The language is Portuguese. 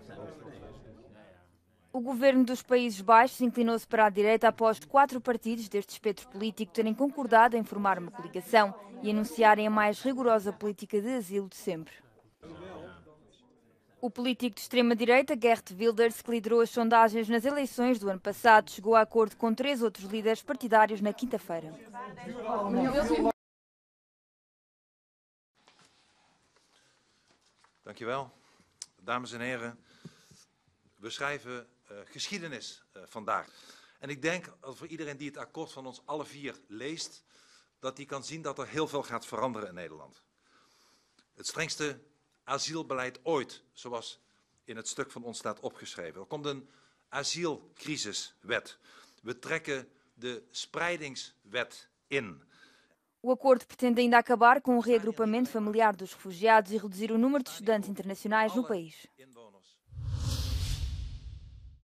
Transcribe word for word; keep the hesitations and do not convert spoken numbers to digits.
O governo dos Países Baixos inclinou-se para a direita após quatro partidos deste espectro político terem concordado em formar uma coligação e anunciarem a mais rigorosa política de asilo de sempre. O político de extrema-direita, Geert Wilders, que liderou as sondagens nas eleições do ano passado, chegou a acordo com três outros líderes partidários na quinta-feira. Dankjewel. Dames en heren, we schrijven uh, geschiedenis uh, vandaag. En ik denk dat voor iedereen die het akkoord van ons alle vier leest, dat die kan zien dat er heel veel gaat veranderen in Nederland. Het strengste asielbeleid ooit, zoals in het stuk van ons staat opgeschreven. Er komt een asielcrisiswet. We trekken de spreidingswet in. O acordo pretende ainda acabar com o reagrupamento familiar dos refugiados e reduzir o número de estudantes internacionais no país.